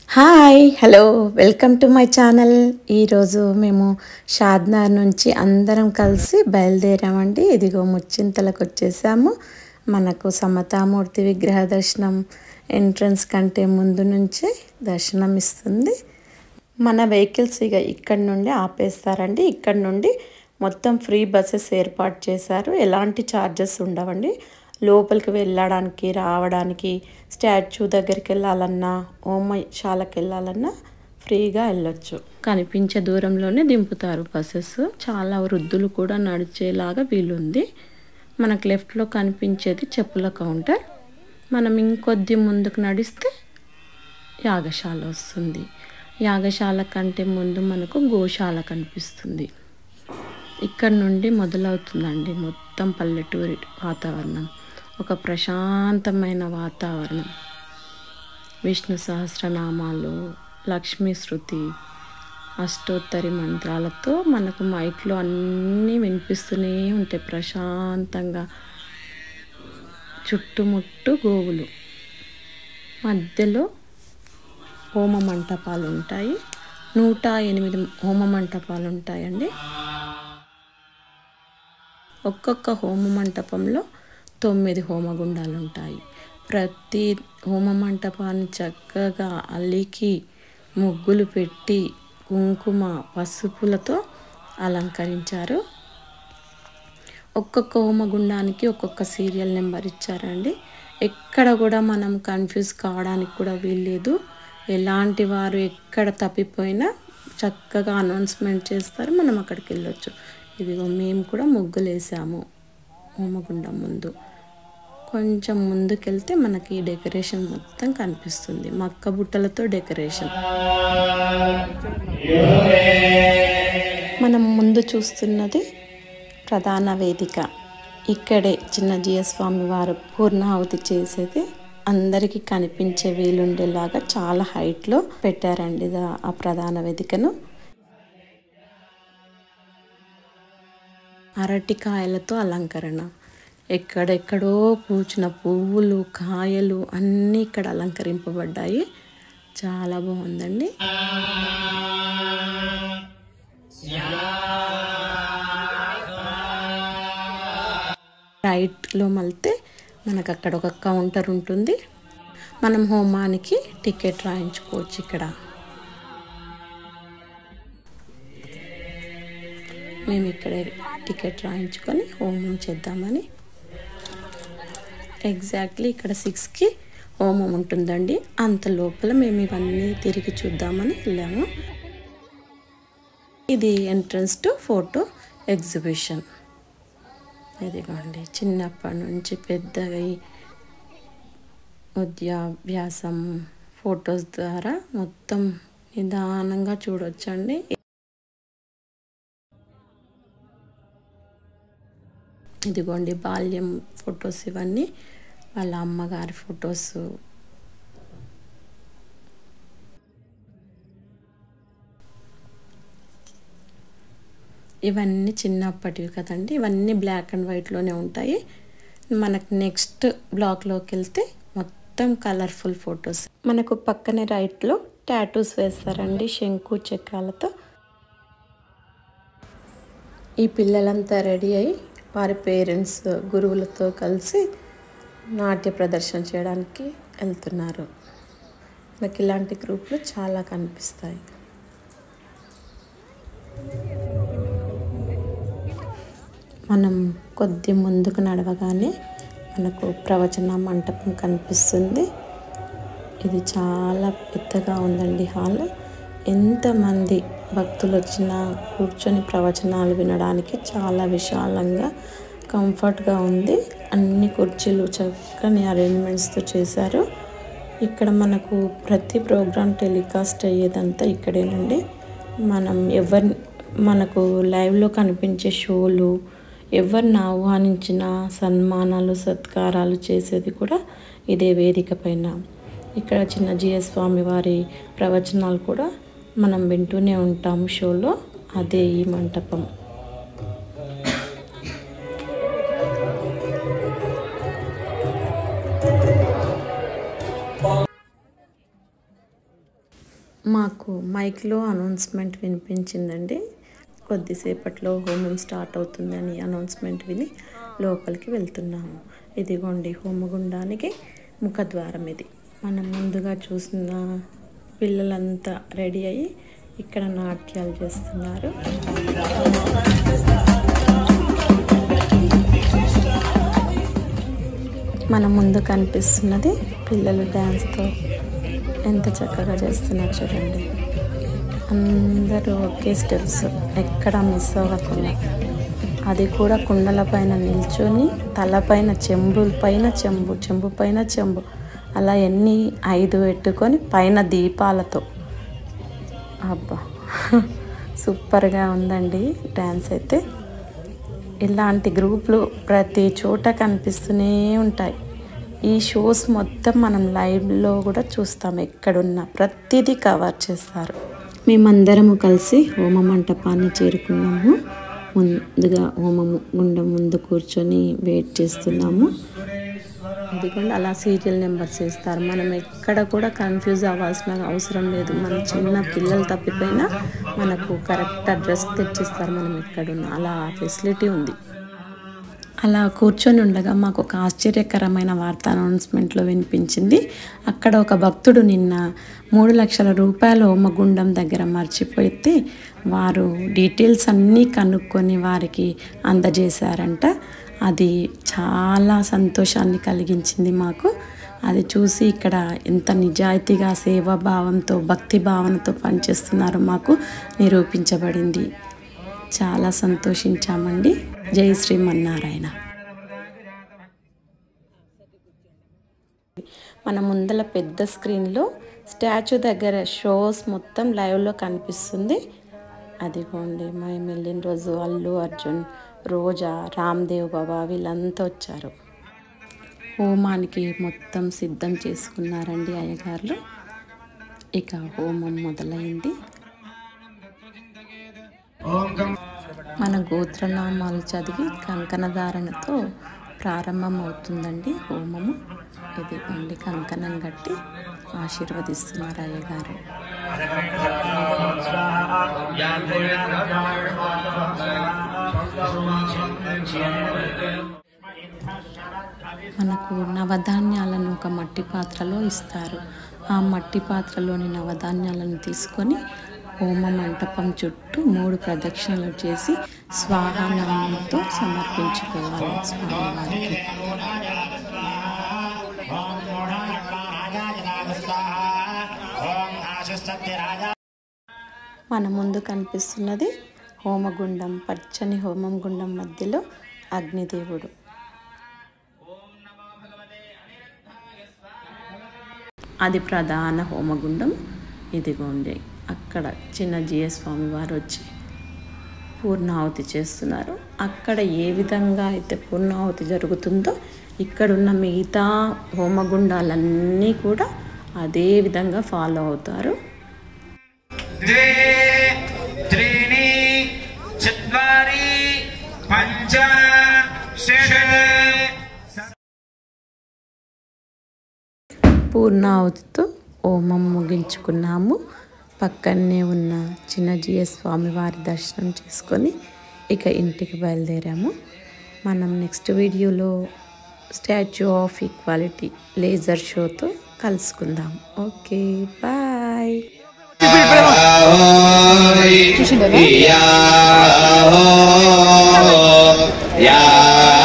Hi hello welcome to my channel. ఈరోజు మేము షాద్నగర్ నుంచి అందరం కలిసి బయలుదేరామండి. ఇదిగో ముచ్చింతలకు వచ్చేసాము. మనకు సమతామూర్తి విగ్రహ దర్శనం ఎంట్రన్స్ కంటే ముందు నుంచే దర్శనం ఇస్తుంది. మన వెహికల్స్ ఇక ఇక్కడ నుండి ఆపేస్తారండి. ఇక్కడ నుండి మొత్తం ఫ్రీ బస్సెస్ ఏర్పాటు చేశారు. ఎలాంటి ఛార్జెస్ ఉండవండి. లోపలికి వెళ్ళడానికి రావడానికి స్టాచ్యూ దగ్గరికి వెళ్ళాలన్నా హోమశాలకు వెళ్ళాలన్నా ఫ్రీగా వెళ్ళొచ్చు. కనిపించే దూరంలోనే దింపుతారు బస్సెస్. చాలా వృద్ధులు కూడా నడిచేలాగా వీలుంది. మనకు లెఫ్ట్లో కనిపించేది చెప్పుల కౌంటర్. మనం ఇంకొద్ది ముందుకు నడిస్తే యాగశాల వస్తుంది. యాగశాల కంటే ముందు మనకు గోశాల కనిపిస్తుంది. ఇక్కడ నుండి మొదలవుతుందండి మొత్తం పల్లెటూరి వాతావరణం. ఒక ప్రశాంతమైన వాతావరణం. విష్ణు సహస్రనామాలు, లక్ష్మీ శృతి, అష్టోత్తరి మంత్రాలతో మనకు మైక్లో అన్నీ వినిపిస్తూనే ఉంటాయి ప్రశాంతంగా. చుట్టుముట్టు గోవులు, మధ్యలో హోమ మంటపాలు ఉంటాయి. 108 హోమ మంటపాలు ఉంటాయండి. ఒక్కొక్క హోమ మంటపంలో 9 హోమగుండాలు ఉంటాయి. ప్రతి హోమ మంటపాన్ని చక్కగా అలికి ముగ్గులు పెట్టి కుంకుమ పసుపులతో అలంకరించారు. ఒక్కొక్క హోమగుండానికి ఒక్కొక్క సీరియల్ నెంబర్ ఇచ్చారండి. ఎక్కడ కూడా మనం కన్ఫ్యూజ్ కావడానికి కూడా వీల్లేదు. ఎలాంటి వారు ఎక్కడ తప్పిపోయినా చక్కగా అనౌన్స్మెంట్ చేస్తారు, మనం అక్కడికి వెళ్ళొచ్చు. ఇదిగో మేము కూడా ముగ్గులు వేసాము హోమగుండం ముందు. కొంచెం ముందుకెళ్తే మనకి ఈ డెకరేషన్ మొత్తం కనిపిస్తుంది. మక్క బుట్టలతో డెకరేషన్. మనం ముందు చూస్తున్నది ప్రధాన వేదిక. ఇక్కడే చిన్నజీయ స్వామి వారు పూర్ణాహుతి చేసేది అందరికీ కనిపించే వీలుండేలాగా చాలా హైట్లో పెట్టారండి ఆ ప్రధాన వేదికను. అరటికాయలతో అలంకరణ. ఎక్కడెక్కడో పూచిన పువ్వులు, కాయలు అన్నీ ఇక్కడ అలంకరింపబడ్డాయి. చాలా బాగుందండి. రైట్లో మళ్తే మనకు అక్కడ ఒక కౌంటర్ ఉంటుంది. మనం హోమానికి టికెట్ రాయించుకోవచ్చు. ఇక్కడ మేము ఇక్కడే టికెట్ రాయించుకొని హోమం చేద్దామని. ఎగ్జాక్ట్లీ ఇక్కడ 6కి హోమం ఉంటుందండి. అంత లోపల మేము ఇవన్నీ తిరిగి చూద్దామని వెళ్ళాము. ఇది ఎంట్రన్స్ టు ఫోటో ఎగ్జిబిషన్. ఇదిగోండి చిన్నప్పటి నుంచి పెద్దగా విద్యాభ్యాసం ఫొటోస్ ద్వారా మొత్తం నిదానంగా చూడొచ్చండి. ఇదిగోండి బాల్యం ఫొటోస్, ఇవన్నీ వాళ్ళ అమ్మగారి ఫొటోస్. ఇవన్నీ చిన్నప్పటివి కదండి. ఇవన్నీ బ్లాక్ అండ్ వైట్లోనే ఉంటాయి. మనకు నెక్స్ట్ బ్లాక్లోకి వెళ్తే మొత్తం కలర్ఫుల్ ఫొటోస్. మనకు పక్కనే రైట్లో టాటూస్ వేస్తారండి శంకు చక్రాలతో. ఈ పిల్లలంతా రెడీ అయ్యి వారి పేరెంట్స్ గురువులతో కలిసి నాట్య ప్రదర్శన చేయడానికి వెళ్తున్నారు. నాకు ఇలాంటి గ్రూపులు చాలా కనిపిస్తాయి. మనం కొద్ది ముందుకు నడవగానే మనకు ప్రవచన మంటపం కనిపిస్తుంది. ఇది చాలా పెద్దగా ఉందండి హాల్. ఎంతమంది భక్తులు వచ్చినా కూర్చొని ప్రవచనాలు వినడానికి చాలా విశాలంగా కంఫర్ట్గా ఉంది. అన్ని కుర్చీలు చక్కని అరేంజ్మెంట్స్తో చేశారు. ఇక్కడ మనకు ప్రతి ప్రోగ్రాం టెలికాస్ట్ అయ్యేదంతా ఇక్కడేనండి. మనకు లైవ్లో కనిపించే షోలు, ఎవరిని ఆహ్వానించిన సన్మానాలు సత్కారాలు చేసేది కూడా ఇదే వేదిక పైన. ఇక్కడ చిన్నజీయ స్వామి వారి ప్రవచనాలు కూడా మనం వింటూనే ఉంటాము షోలో. అదే ఈ మంటపం. మాకు మైక్లో అనౌన్స్మెంట్ వినిపించిందండి. కొద్దిసేపట్లో హోమం స్టార్ట్ అవుతుందని అనౌన్స్మెంట్ విని లోపలికి వెళ్తున్నాము. ఇదిగోండి హోమగుండానికి ముఖద్వారం ఇది. మనం ముందుగా చూసిన పిల్లలంతా రెడీ అయ్యి ఇక్కడ నాట్యాలు చేస్తున్నారు. మన ముందు కనిపిస్తున్నది పిల్లలు డ్యాన్స్తో ఎంత చక్కగా చేస్తున్నారు చూడండి. అందరూ ఒకే స్టెప్స్ ఎక్కడ మిస్ అవ్వకుండా, అది కూడా కుండల పైన నిల్చొని తలపైన చెంబుల పైన చెంబు, చెంబు పైన చెంబు, అలా 5 పెట్టుకొని పైన దీపాలతో. అబ్బా సూపర్గా ఉందండి డ్యాన్స్ అయితే. ఇలాంటి గ్రూపులు ప్రతి చోట కనిపిస్తూనే ఉంటాయి. ఈ షోస్ మొత్తం మనం లైవ్లో కూడా చూస్తాం. ఎక్కడున్నా ప్రతిదీ కవర్ చేస్తారు. మేమందరము కలిసి హోమ మంటపాన్ని చేరుకున్నాము. ముందుగా హోమము గుండం ముందు కూర్చొని వెయిట్ చేస్తున్నాము. ఎందుకంటే అలా సీరియల్ నెంబర్స్ ఇస్తారు. మనం ఎక్కడ కూడా కన్ఫ్యూజ్ అవ్వాల్సిన అవసరం లేదు. మన చిన్న పిల్లలు తప్పిపోయినా మనకు కరెక్ట్ అడ్రస్ తెచ్చిస్తారు మనం ఎక్కడున్నా. అలా ఫెసిలిటీ ఉంది. అలా కూర్చొని ఉండగా మాకు ఒక ఆశ్చర్యకరమైన వార్త అనౌన్స్మెంట్లో వినిపించింది. అక్కడ ఒక భక్తుడు నిన్న 3 లక్షల రూపాయల హోమగుండం దగ్గర మర్చిపోతే వారు డీటెయిల్స్ అన్నీ కనుక్కొని వారికి అందజేశారంట. అది చాలా సంతోషాన్ని కలిగించింది మాకు. అది చూసి ఇక్కడ ఎంత నిజాయితీగా సేవాభావంతో భక్తి భావనతో పనిచేస్తున్నారో మాకు నిరూపించబడింది. చాలా సంతోషించామండి. జై శ్రీమన్నారాయణ. మన ముందల పెద్ద స్క్రీన్లో స్టాచ్యూ దగ్గర షోస్ మొత్తం లైవ్లో కనిపిస్తుంది. అదిగోండి మేము వెళ్ళిన రోజు అల్లు అర్జున్, రోజా, రామ్దేవ్ బాబా వీళ్ళంతా వచ్చారు. హోమానికి మొత్తం సిద్ధం చేసుకున్నారండి అయ్యగారులు. ఇక హోమం మొదలైంది. మన గోత్రనామాలు చదివి కంకణధారణతో ప్రారంభం అవుతుందండి హోమము. ఇదిగోండి కంకణం కట్టి ఆశీర్వదిస్తున్నారు అయ్యగారు. మనకు నవధాన్యాలను ఒక మట్టి పాత్రలో ఇస్తారు. ఆ మట్టి పాత్రలోని నవధాన్యాలను తీసుకొని హోమ మంటపం చుట్టూ 3 ప్రదక్షిణలు చేసి స్వాహానామంతో సమర్పించుకోవాలి స్వామివారికి. మన ముందు కనిపిస్తున్నది హోమగుండం. పచ్చని హోమం గుండం మధ్యలో అగ్నిదేవుడు. అది ప్రధాన హోమగుండం. ఇదిగోండి అక్కడ చిన్న జిఎస్ స్వామి వారు వచ్చి పూర్ణాహుతి చేస్తున్నారు. అక్కడ ఏ విధంగా అయితే పూర్ణాహుతి జరుగుతుందో ఇక్కడున్న మిగతా హోమగుండాలన్నీ కూడా అదే విధంగా ఫాలో అవుతారు. పూర్ణాహుతితో హోమం ముగించుకున్నాము. పక్కనే ఉన్న చిన్న జిఎస్ స్వామివారి దర్శనం చేసుకొని ఇక ఇంటికి బయలుదేరాము. మనం నెక్స్ట్ వీడియోలో స్టాచ్యూ ఆఫ్ ఈక్వాలిటీ లేజర్ షోతో కలుసుకుందాం. Okay bye. చూసిండే